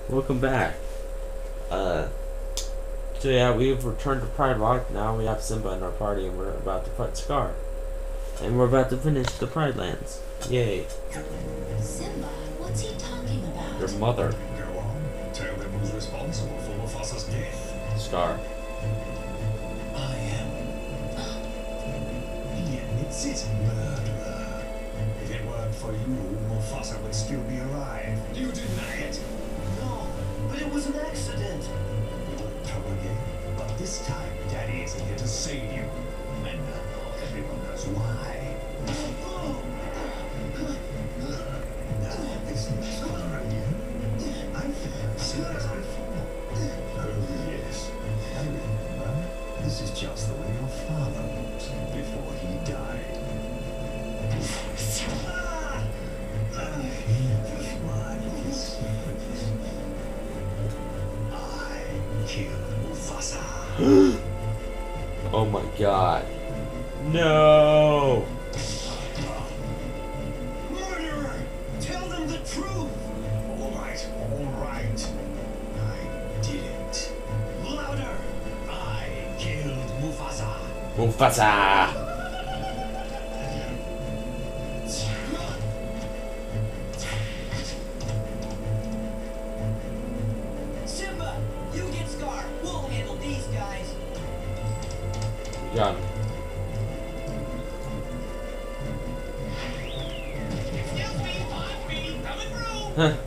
Welcome back. So yeah, we've returned to Pride Lock. Now we have Simba in our party, and we're about to fight Scar. And we're about to finish the Pride Lands. Yay. Simba, what's he talking about? Your mother. Go on. Tell them who's responsible for Mufasa's death. Scar. I am. He admits his murderer. If it weren't for you, Mufasa would still be alive. You deny it? No, but it was an accident. You will come again, but this time Daddy isn't here to save you. And now everyone knows why. Now this is fun again. I feel as soon as before. Oh yes, I remember. This is just the way your father looked before he died. Feel the flood of his secrets. I killed Mufasa. Oh my god. No! Murderer! Tell them the truth! All right, all right. I didn't. Louder! I killed Mufasa. Mufasa! Simba, you get Scar. We'll handle these guys. We got him. Excuse me, pardon me, coming through. Huh.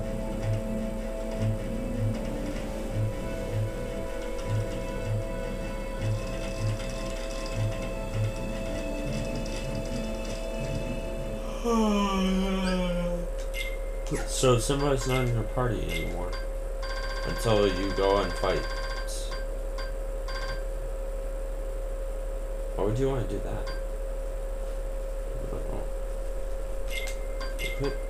So Simba's not in your party anymore until you go and fight. Why would you want to do that? I don't know. Equip.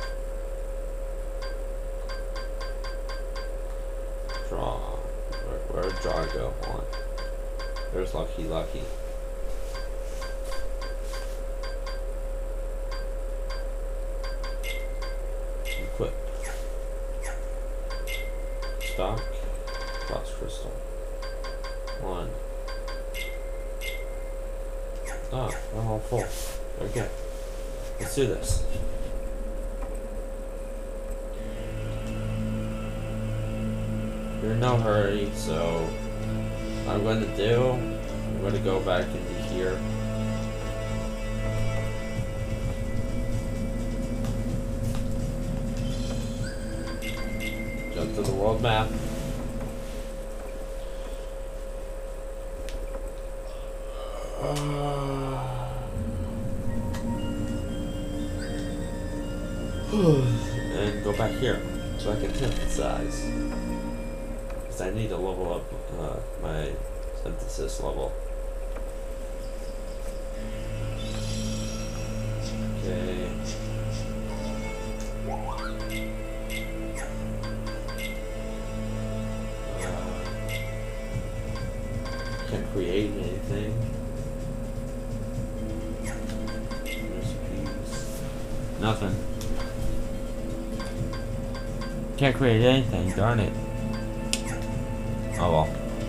Draw. Where'd draw go? On. There's Lucky. Equip. Stock. Plus crystal. 1. Oh, we're all full. Okay. Let's do this. We're in no hurry, so what I'm going to do, I'm going to go back into here. Jump to the world map. And go back here so I can synthesize. Because I need to level up my synthesis level. Okay. Can't create anything. Recipes. Nothing. Can't create anything, darn it. Oh well.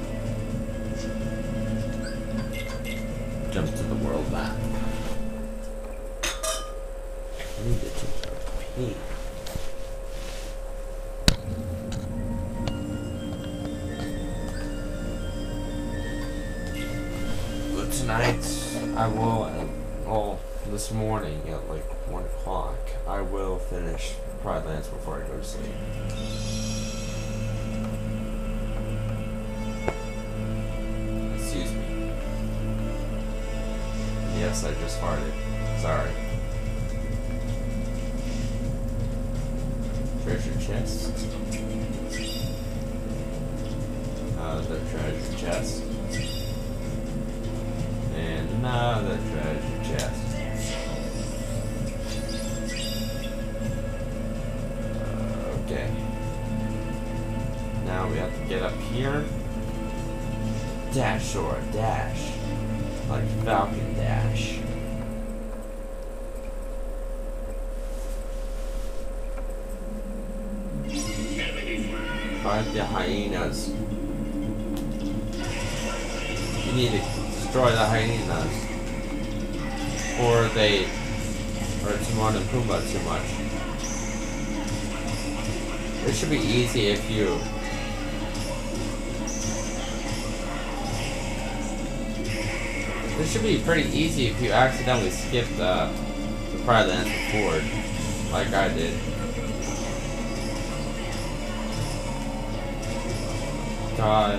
Jump to the world map. I need to take a pee. But tonight, I will, well, this morning at like 1 o'clock, I will finish Pride Lands before I go to sleep. Excuse me. Yes, I just farted. Sorry. Treasure chest. Another treasure chest. And another treasure chest. Okay. Now we have to get up here. Dash or dash. Like Falcon Dash. Enemy fight the hyenas. You need to destroy the hyenas. Or they hurt Timon and Pumbaa too much. This should be easy if you... This should be pretty easy if you accidentally skip the Pride Lands forward, like I did. God.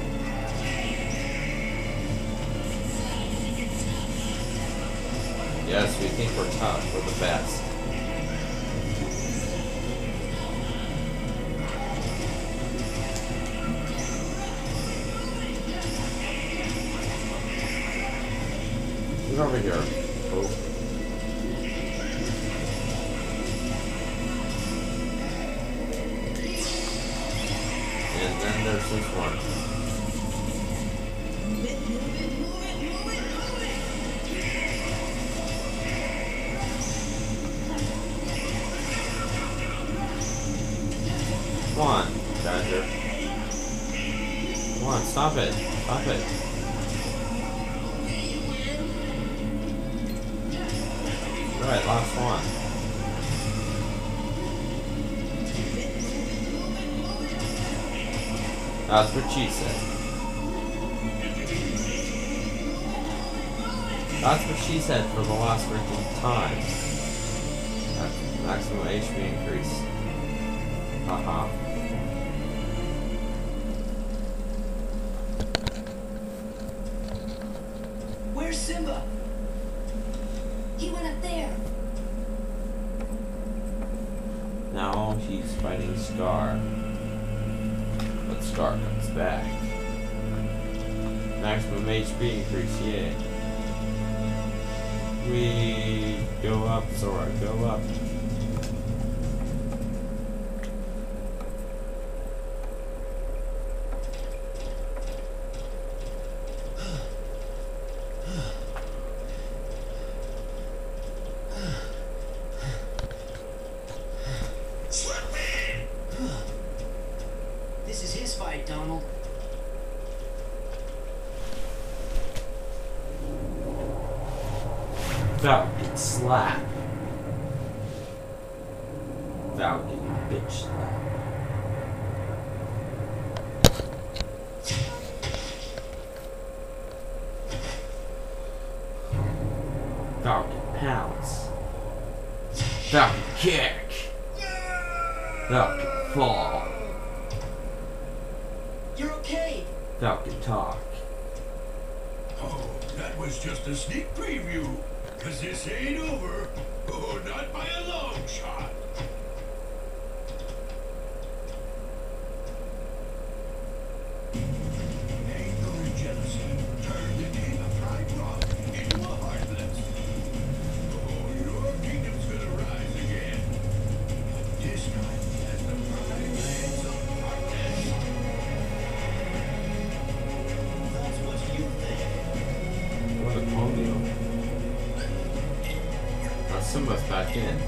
Yes, we think we're tough. We're the best. He's over here. Oh. And then there's this one. Come on, Badger. Come on, stop it. Stop it. Alright, last one. That's what she said. That's what she said for the last freaking time. Maximum HP increase. Haha. Where's Simba? He went up there. Now he's fighting Scar. But Scar comes back. Maximum HP increase, yeah. We go up, Sora, go up. This is his fight, Donald. Falcon slap. Falcon bitch slap. Falcon pounce. Falcon kick. Falcon fall. You're okay. Falcon talk. Oh, that was just a sneak preview. Cause this ain't over. Oh, not by a long shot. Anger and jealousy turned the king of Pride Rock into a heartless. Oh, your kingdom's gonna rise again. But this time as the Pride Lands of Darkness. That's what you think. What a polio. Now Simba's back in.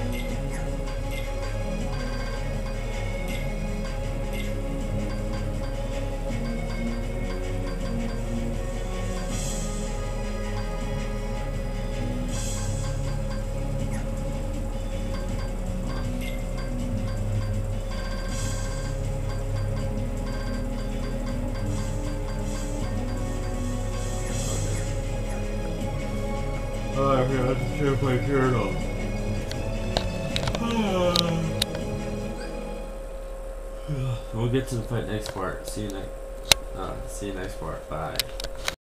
Oh, I forgot to check my journal. We'll get to the fight next part. See you next part. Bye.